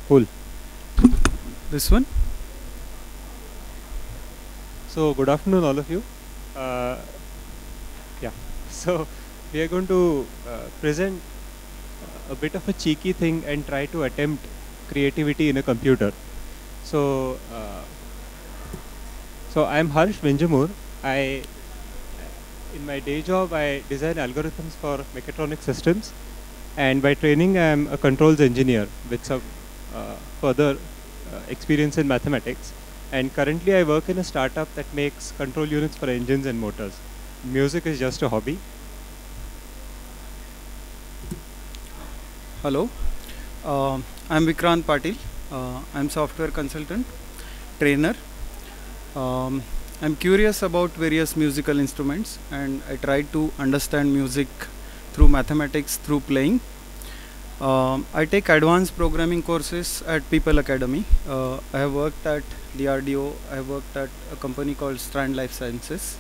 Cool. This one. So good afternoon, all of you. Yeah. So we are going to present a bit of a cheeky thing and try to attempt creativity in a computer. So I'm Harsh Vinjamoor. In my day job, I design algorithms for mechatronic systems, and by training, I am a controls engineer with some further experience in mathematics. And currently, I work in a startup that makes control units for engines and motors. Music is just a hobby. Hello. I'm Vikrant Patil. I'm software consultant, trainer. I'm curious about various musical instruments, and I try to understand music through mathematics, through playing. I take advanced programming courses at People Academy. I have worked at DRDO. I have worked at a company called Strand Life Sciences.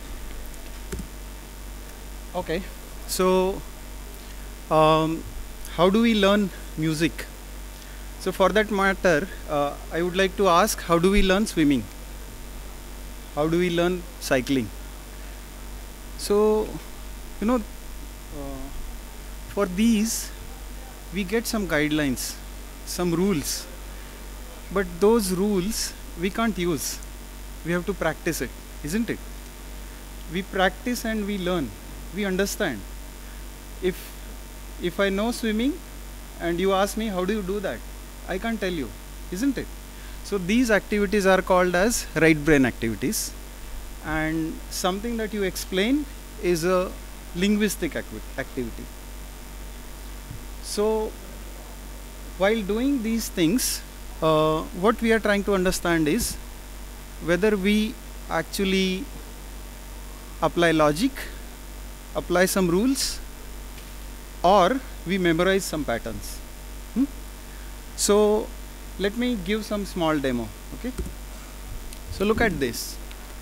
Okay, so how do we learn music? So for that matter, I would like to ask, how do we learn swimming? How do we learn cycling? So, for these, we get some guidelines, some rules. But those rules, we can't use. We have to practice it, isn't it? We practice and we learn. We understand. If I know swimming and you ask me, how do you do that? I can't tell you, isn't it? So these activities are called as right brain activities, and something that you explain is a linguistic activity. So while doing these things, what we are trying to understand is whether we actually apply logic, apply some rules, or we memorize some patterns. So let me give some small demo. Okay, so look at this.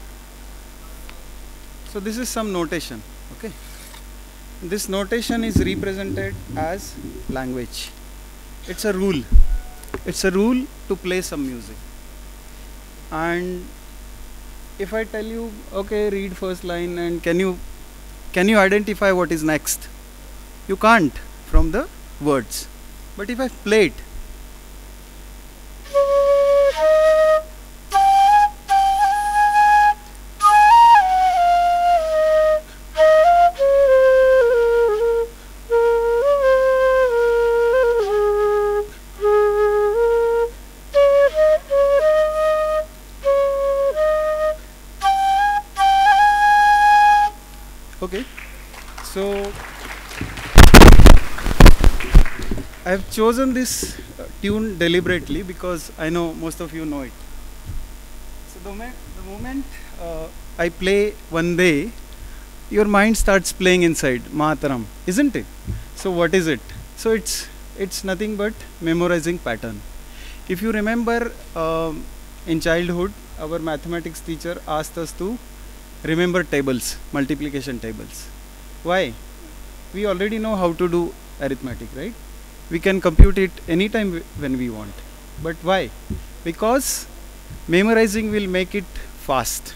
So this is some notation. Okay, this notation is represented as language. It's a rule. It's a rule to play some music. And if I tell you, okay, read first line, and can you identify what is next? You can't from the words. But if I play it, okay, so I have chosen this tune deliberately because I know most of you know it. So the moment I play one day, your mind starts playing inside Mataram, isn't it? So what is it? So it's nothing but memorizing pattern. If you remember, in childhood, our mathematics teacher asked us to remember tables, multiplication tables. Why? We already know how to do arithmetic, right? We can compute it anytime when we want. But why? Because memorizing will make it fast.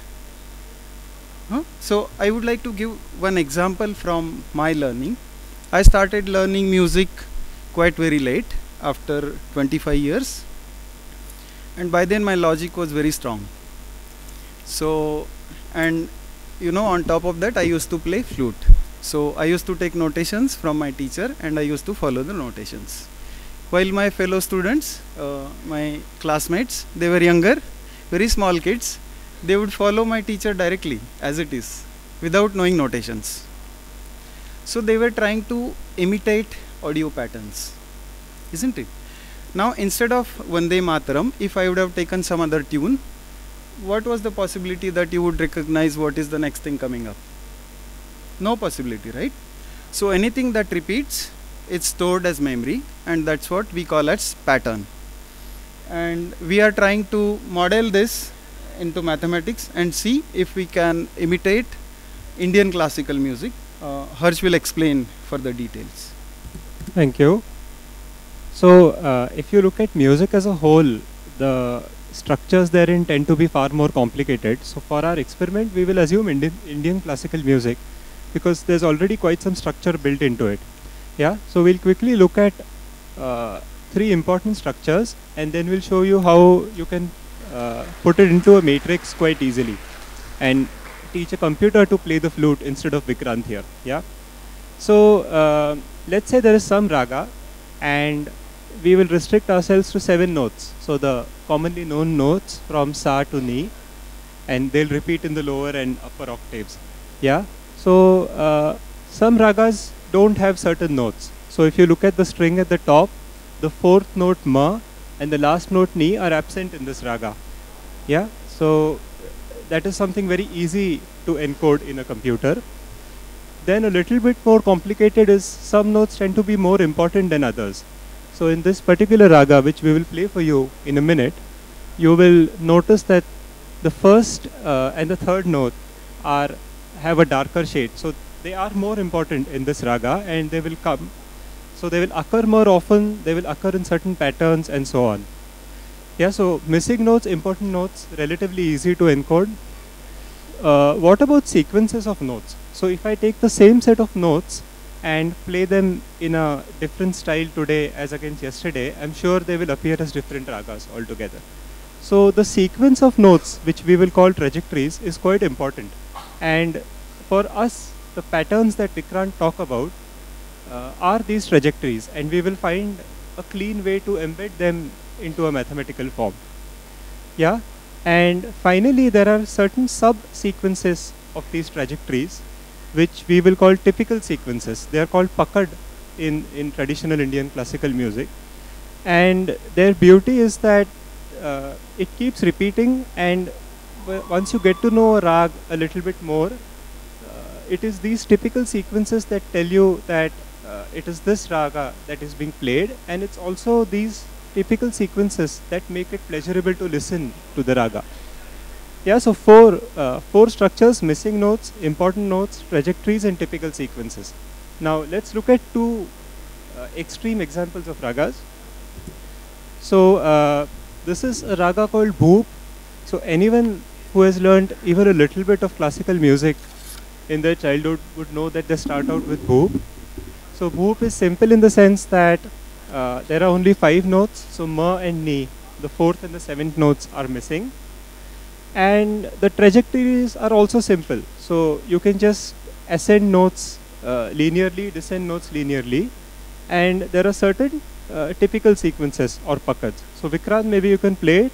So I would like to give one example from my learning. I started learning music quite very late, after 25 years. And by then my logic was very strong. So, and on top of that, I used to play flute. So I used to take notations from my teacher, and I used to follow the notations. While my fellow students, my classmates, they were younger, very small kids, they would follow my teacher directly as it is, without knowing notations. So they were trying to imitate audio patterns, isn't it? Now instead of Vande Mataram, if I would have taken some other tune, what was the possibility that you would recognize what is the next thing coming up? No possibility, right? So anything that repeats, it's stored as memory, and that's what we call as pattern. And we are trying to model this into mathematics and see if we can imitate Indian classical music. Harsh will explain further details. Thank you. So if you look at music as a whole, the structures therein tend to be far more complicated. So for our experiment, we will assume Indian classical music because there's already quite some structure built into it. Yeah. So we'll quickly look at three important structures, and then we'll show you how you can put it into a matrix quite easily and teach a computer to play the flute instead of Vikrant here. Yeah. So let's say there is some raga, and we will restrict ourselves to 7 notes. So the commonly known notes from sa to ni, and they'll repeat in the lower and upper octaves. Yeah. So some ragas don't have certain notes. So if you look at the string at the top, the 4th note ma and the last note ni are absent in this raga. Yeah. So that is something very easy to encode in a computer. Then a little bit more complicated is some notes tend to be more important than others. So in this particular raga, which we will play for you in a minute, you will notice that the first and the third note have a darker shade. So they are more important in this raga, and they will come. So they will occur more often, they will occur in certain patterns and so on. Yeah, so missing notes, important notes, relatively easy to encode. What about sequences of notes? So if I take the same set of notes and play them in a different style today as against yesterday, I'm sure they will appear as different ragas altogether. So the sequence of notes, which we will call trajectories, is quite important. And for us, the patterns that Vikrant talk about are these trajectories, and we will find a clean way to embed them into a mathematical form. Yeah. And finally, there are certain sub-sequences of these trajectories, which we will call typical sequences. They are called pakad in traditional Indian classical music. And their beauty is that it keeps repeating, and once you get to know a rag a little bit more, it is these typical sequences that tell you that it is this raga that is being played, and it's also these typical sequences that make it pleasurable to listen to the raga. Yeah, so four structures: missing notes, important notes, trajectories, and typical sequences. Now let's look at two extreme examples of ragas. So this is a raga called Bhoop. So anyone who has learned even a little bit of classical music in their childhood would know that they start out with Bhoop. So Bhoop is simple in the sense that there are only 5 notes. So ma and ni, the 4th and the 7th notes, are missing. And the trajectories are also simple. So you can just ascend notes linearly, descend notes linearly. And there are certain typical sequences or pakads. So Vikrant, maybe you can play it.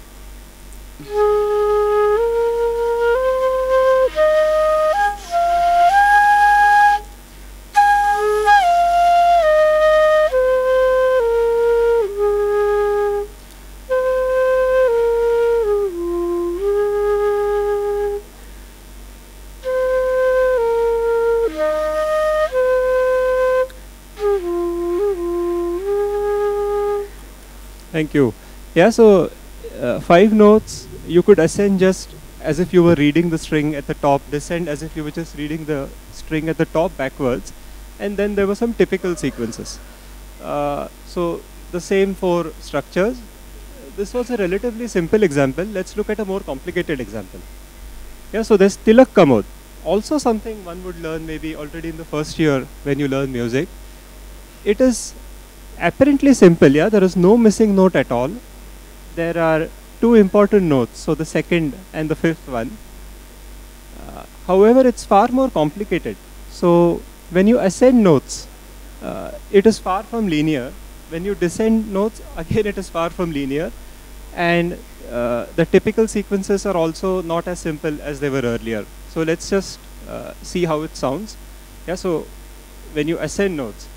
Thank you. Yeah, so 5 notes, you could ascend just as if you were reading the string at the top, descend as if you were just reading the string at the top backwards, and then there were some typical sequences. So the same 4 structures. This was a relatively simple example. Let's look at a more complicated example. Yeah, so there's Tilak Kamod. Also something one would learn maybe already in the first year when you learn music. It is apparently simple, yeah, there is no missing note at all. There are 2 important notes, so the 2nd and the 5th one. However, it's far more complicated. So when you ascend notes, it is far from linear. When you descend notes, again it is far from linear. And the typical sequences are also not as simple as they were earlier. So let's just see how it sounds. Yeah, so when you ascend notes,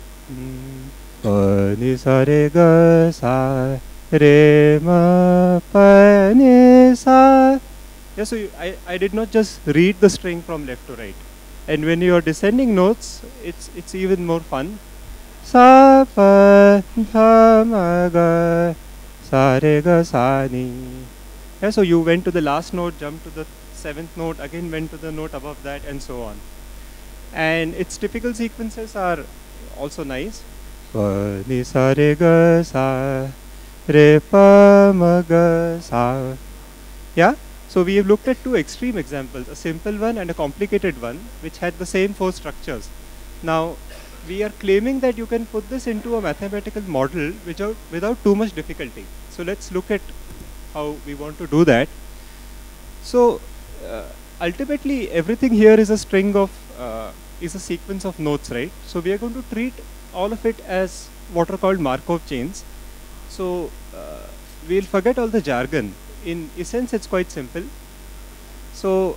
ni sa re ga sa re ma pa ni sa. Yeah, so I did not just read the string from left to right. And when you are descending notes, it's even more fun. Sa pa tha ma ga sa re ga sa ni. Yeah, so you went to the last note, jumped to the 7th note, again went to the note above that, and so on. And its typical sequences are also nice. pa ni sa re ga sa re pa ma ga sa. Yeah. So we have looked at two extreme examples, a simple one and a complicated one, which had the same four structures. Now, we are claiming that you can put this into a mathematical model without too much difficulty. So let's look at how we want to do that. So ultimately, everything here is a string of, is a sequence of nodes, right? So we are going to treat all of it as what are called Markov chains. So we'll forget all the jargon. In essence, it's quite simple. So,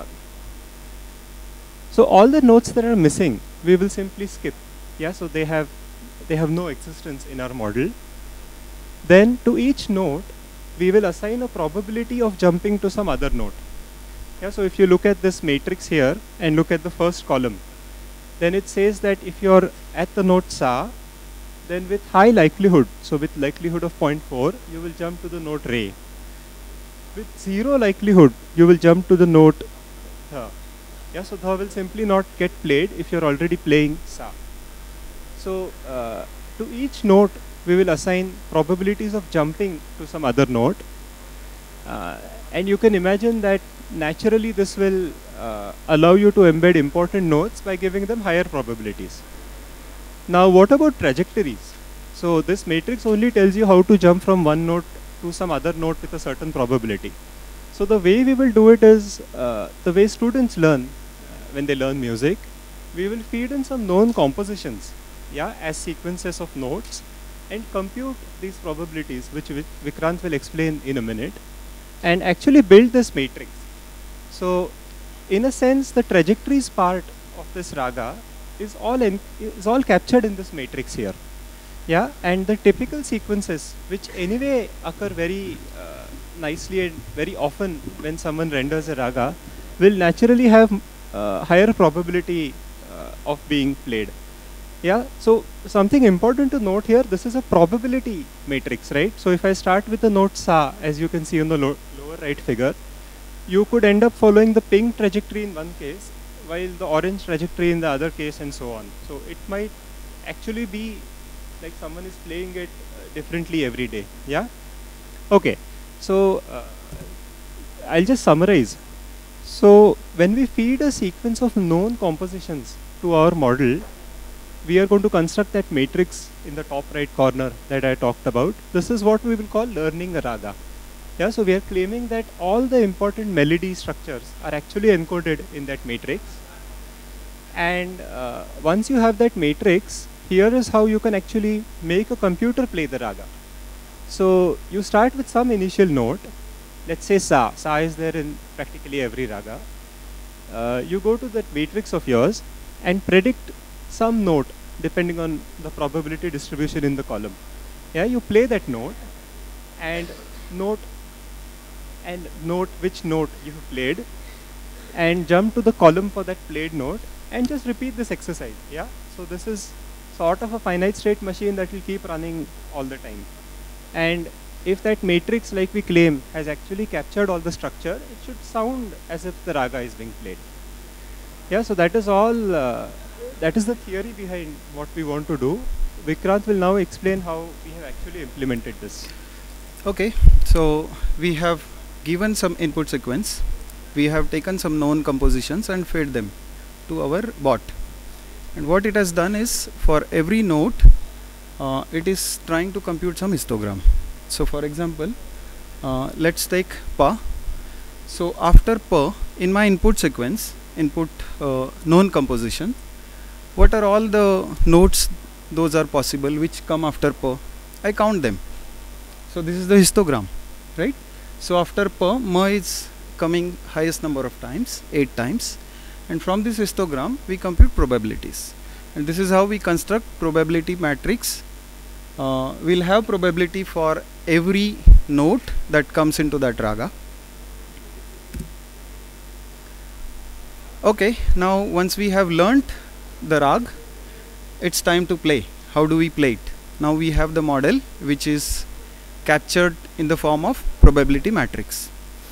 so all the nodes that are missing, we will simply skip. Yeah, so they have no existence in our model. Then to each node, we will assign a probability of jumping to some other node. Yeah, so if you look at this matrix here and look at the first column, then it says that if you're at the node sa, then with high likelihood, so with likelihood of 0.4, you will jump to the node re. With zero likelihood, you will jump to the node tha. Yeah, so tha will simply not get played if you're already playing sa. So to each node, we will assign probabilities of jumping to some other node. And you can imagine that naturally this will allow you to embed important nodes by giving them higher probabilities. Now what about trajectories? So this matrix only tells you how to jump from one node to some other node with a certain probability. So the way we will do it is the way students learn when they learn music. We will feed in some known compositions, yeah, as sequences of notes and compute these probabilities, which Vikrant will explain in a minute, and actually build this matrix. So in a sense, the trajectories part of this raga is all captured in this matrix here. Yeah, and the typical sequences, which anyway occur very nicely and very often when someone renders a raga, will naturally have higher probability of being played. Yeah, so something important to note here, this is a probability matrix, right? So if I start with the note sa, as you can see on the lower right figure, you could end up following the pink trajectory in one case, while the orange trajectory in the other case, and so on. So it might actually be like someone is playing it differently every day. Yeah. Okay. So I'll just summarize. So when we feed a sequence of known compositions to our model, we are going to construct that matrix in the top right corner that I talked about. This is what we will call learning a raga. Yeah. So we are claiming that all the important melody structures are actually encoded in that matrix. And once you have that matrix, here is how you can actually make a computer play the raga. So you start with some initial note. Let's say sa. Sa is there in practically every raga. You go to that matrix of yours and predict some note depending on the probability distribution in the column. Yeah, you play that note and note which note you have played and jump to the column for that played note and just repeat this exercise. Yeah, so this is sort of a finite state machine that will keep running all the time. And if that matrix, like we claim, has actually captured all the structure, it should sound as if the raga is being played. Yeah, so that is all, that is the theory behind what we want to do. Vikrant will now explain how we have actually implemented this. Okay, so we have given some input sequence. We have taken some known compositions and fed them to our bot. And what it has done is, for every note, it is trying to compute some histogram. So for example, let's take pa. So after pa, in my input sequence, input known composition, what are all the notes those are possible which come after pa? I count them. So this is the histogram, right? So after pa, ma is coming highest number of times, 8 times. And from this histogram, we compute probabilities. And this is how we construct probability matrix. We'll have probability for every note that comes into that raga. Okay, now once we have learnt the rag, it's time to play. How do we play it? Now we have the model which is captured in the form of probability matrix.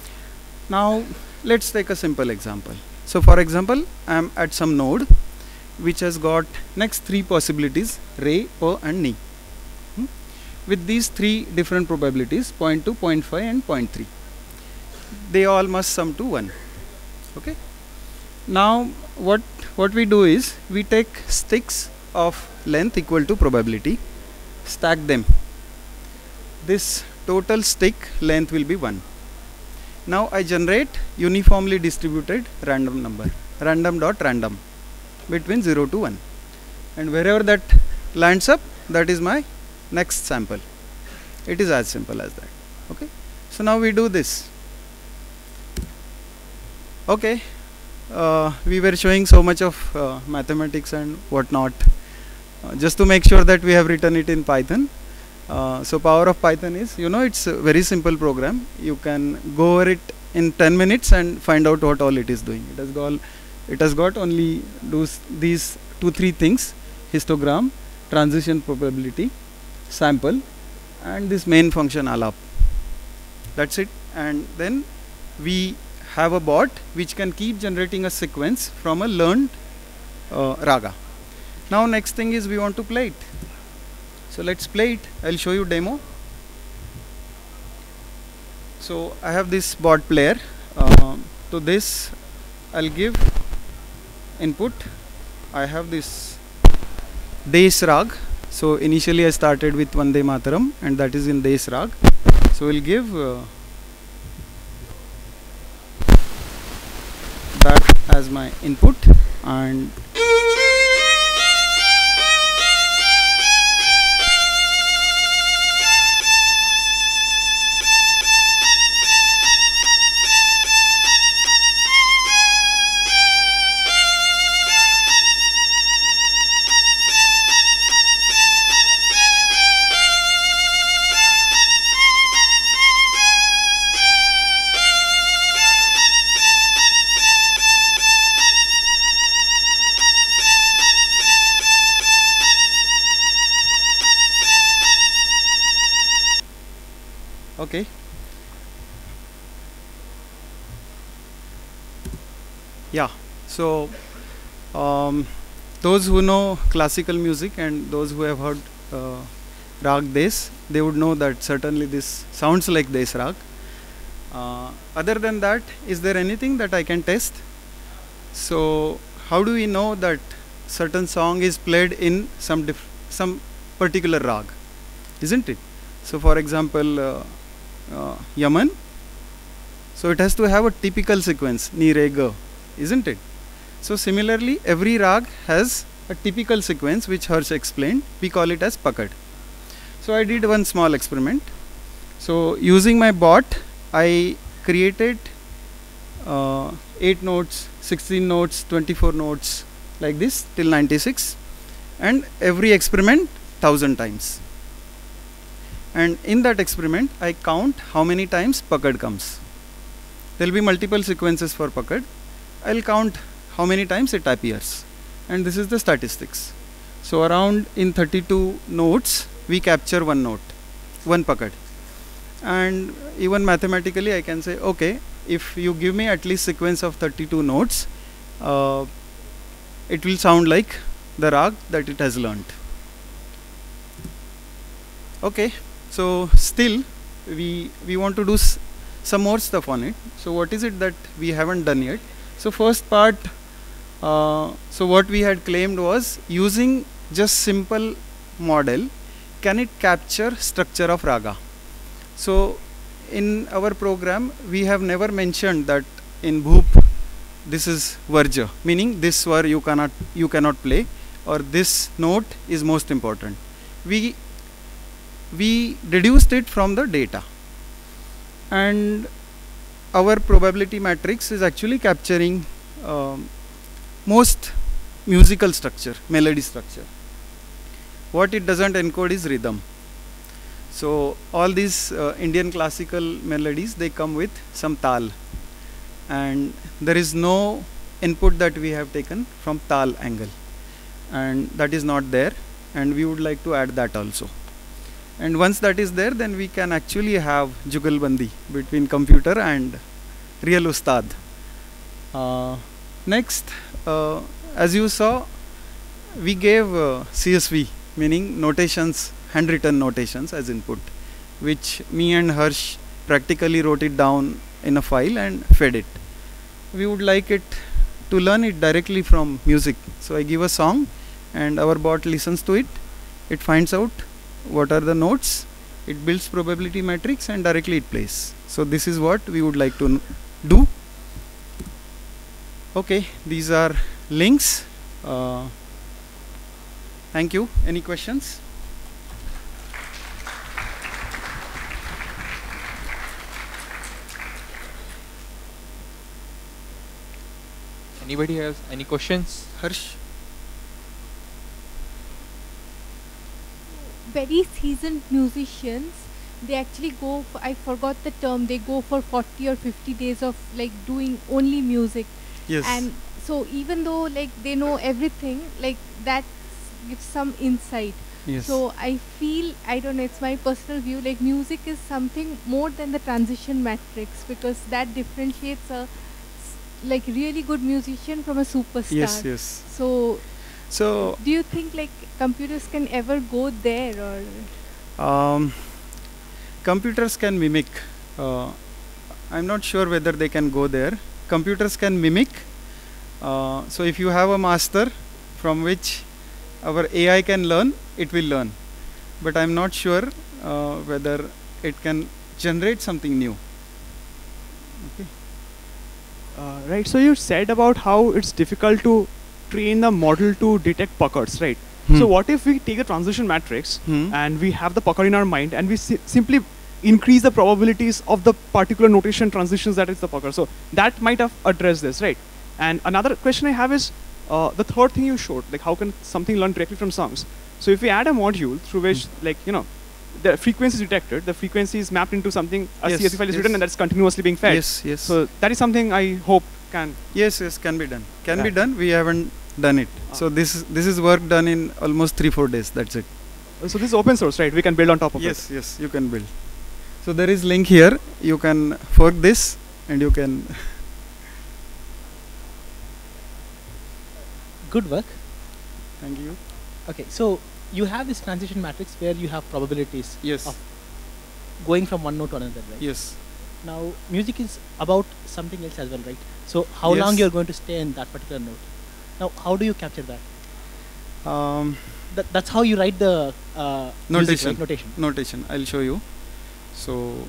Now let's take a simple example. So for example, I am at some node which has got next three possibilities: re, per and ni. With these three different probabilities, 0.2, 0.5 and 0.3, they all must sum to 1. Okay. Now what we do is we take sticks of length equal to probability, stack them. This total stick length will be 1. Now I generate uniformly distributed random number, random dot random, between 0 to 1, and wherever that lands up, that is my next sample. It is as simple as that. Okay. So now we do this. Okay. We were showing so much of mathematics and whatnot, just to make sure that we have written it in Python. So power of Python is, it's a very simple program. You can go over it in 10 minutes and find out what all it is doing. It has got only these 2-3 things: histogram, transition probability, sample, and this main function alap. That's it. And then we have a bot which can keep generating a sequence from a learned raga. Now next thing is we want to play it. So let's play it. I'll show you demo. So I have this bot player. To this I'll give input. I have this Desh Rag. So initially I started with Vande Mataram, and that is in Desh Rag. So we'll give that as my input, and okay. Yeah, so those who know classical music and those who have heard Rag Des, they would know that certainly this sounds like Des Rag. Other than that, is there anything that I can test? So how do we know that certain song is played in some particular rag, isn't it? So for example, Yaman, so it has to have a typical sequence, ni re ga, isn't it? So similarly, every rag has a typical sequence which Harsh explained. We call it as pakad. So I did one small experiment. So using my bot, I created 8 notes, 16 notes, 24 notes, like this till 96, and every experiment 1000 times. And in that experiment, I count how many times pakad comes. There will be multiple sequences for pakad. I'll count how many times it appears, and this is the statistics. So around in 32 notes, we capture one note, one pakad. And even mathematically, I can say, okay, if you give me at least sequence of 32 notes, it will sound like the rag that it has learnt. Okay, so still we want to do some more stuff on it. So what is it that we haven't done yet? So first part, so what we had claimed was, using just simple model, can it capture structure of raga? So in our program, we have never mentioned that in Bhoop this is Varja, meaning this swar you cannot play, or this note is most important. We deduced it from the data, and our probability matrix is actually capturing most musical structure, melody structure. What it doesn't encode is rhythm. So all these Indian classical melodies, they come with some tal, and there is no input that we have taken from tal angle, and that is not there, and we would like to add that also. And once that is there, then we can actually have jugalbandi between computer and real ustad. Next, as you saw, we gave CSV, meaning notations, handwritten notations as input, which me and Harsh practically wrote it down in a file and fed it. We would like it to learn it directly from music. So I give a song and our bot listens to it. It finds out what are the notes, it builds probability matrix and directly it plays. So this is what we would like to do. Okay, these are links. Thank you. Any questions? Anybody has any questions? Harsh? Very seasoned musicians, they actually go for, I forgot the term, they go for 40 or 50 days of like doing only music. Yes. And so even though like they know everything, like that gives some insight. Yes. So I feel, I don't know, it's my personal view, like music is something more than the transition matrix, because that differentiates a like really good musician from a superstar. Yes, yes. So do you think like computers can ever go there, or? Computers can mimic. I'm not sure whether they can go there. Computers can mimic. So if you have a master from which our AI can learn, it will learn. But I'm not sure whether it can generate something new. Okay. Right, so you said about how it's difficult to train the model to detect puckers, right? So what if we take the transition matrix and we have the pucker in our mind and we simply increase the probabilities of the particular notation transitions that is the pucker? So that might have addressed this, right? And another question I have is the third thing you showed, like how can something learn directly from songs? So if we add a module through which, like, you know, the frequency is detected, the frequency is mapped into something, a Yes, CSV file is yes. written, and that's continuously being fed. Yes, yes. So that is something I hope can. Yes, yes, can be done. Can be Yeah. done. We haven't done it. So this is work done in almost 3-4 days. That's it. So this is open source, right? We can build on top of it. Yes, yes, you can build. So there is link here. You can fork this and you can. Good work. Thank you. Okay, so you have this transition matrix where you have probabilities Yes. of going from one node to another, right? Yes. Now, music is about something else as well, right? So how long Yes. you're going to stay in that particular node? Now, how do you capture that? That's how you write the music, Notation. right? Notation. Notation. I'll show you. So.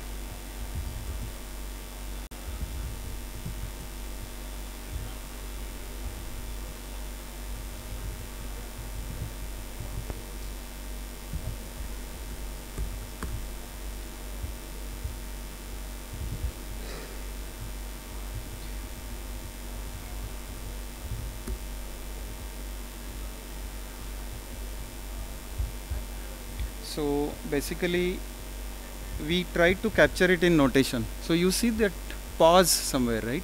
So basically we try to capture it in notation. So you see that pause somewhere, right?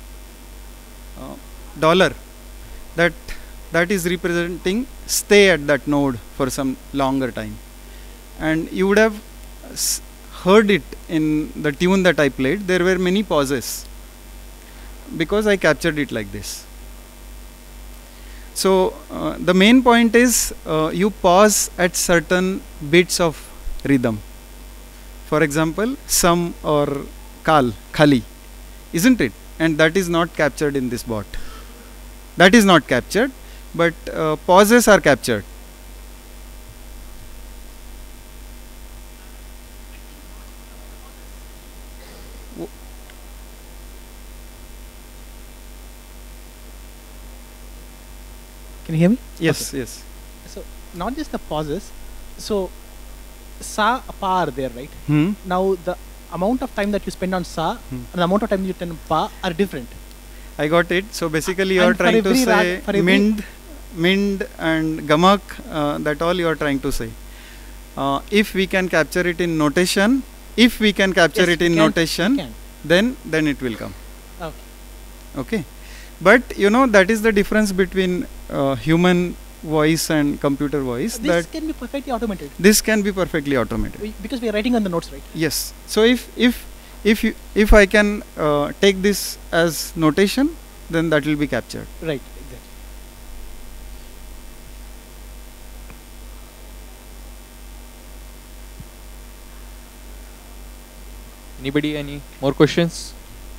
Dollar, that is representing stay at that node for some longer time. And you would have heard it in the tune that I played. There were many pauses because I captured it like this. So the main point is you pause at certain bits of rhythm. For example, some or kal, khali, isn't it? And that is not captured in this bot. That is not captured, but pauses are captured. Can you hear me? Yes, Okay. yes. So not just the pauses. So sa, pa are there, right? Now the amount of time that you spend on sa and the amount of time you spend on pa are different. I got it. So basically you are And for trying to every say for every- mind and gamak, that all you are trying to say. If we can capture it in notation, Yes, we can, notation, we then it will come. Okay. Okay. But you know, that is the difference between human voice and computer voice. This can be perfectly automated This can be perfectly automated. because we are writing on the notes, right? Yes. So if I can take this as notation, then that will be captured. Right, exactly. Anybody, any more questions?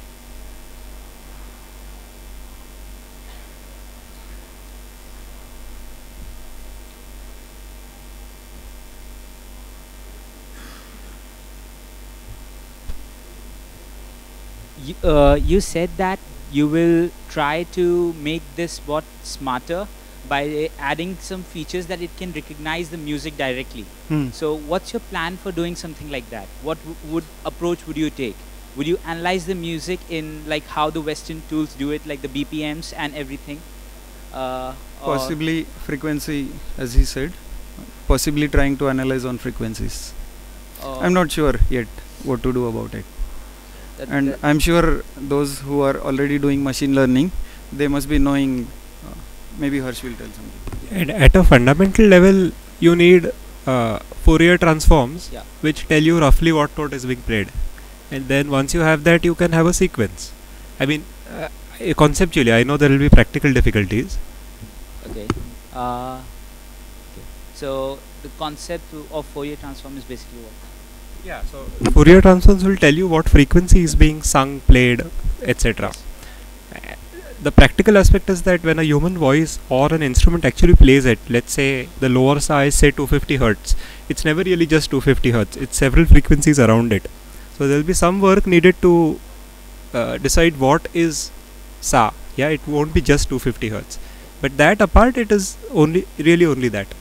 You said that you will try to make this bot smarter by adding some features that it can recognize the music directly. So what's your plan for doing something like that? What approach would you take? Would you analyze the music in like how the Western tools do it, like the BPMs and everything? Possibly frequency, as he said, possibly trying to analyze on frequencies. I'm not sure yet what to do about it. And I'm sure those who are already doing machine learning, they must be knowing, maybe Harsh will tell something. And at a fundamental level, you need Fourier transforms which tell you roughly what note is being played. And then once you have that, you can have a sequence. I mean, conceptually, I know there will be practical difficulties. Okay. So the concept of Fourier transform is basically what? Yeah, so Fourier transforms will tell you what frequency is being sung, played, etc. The practical aspect is that when a human voice or an instrument actually plays it, let's say the lower sa is say 250 Hertz, it's never really just 250 Hertz, it's several frequencies around it. So there will be some work needed to decide what is sa. Yeah, it won't be just 250 Hertz. But that apart, it is only that.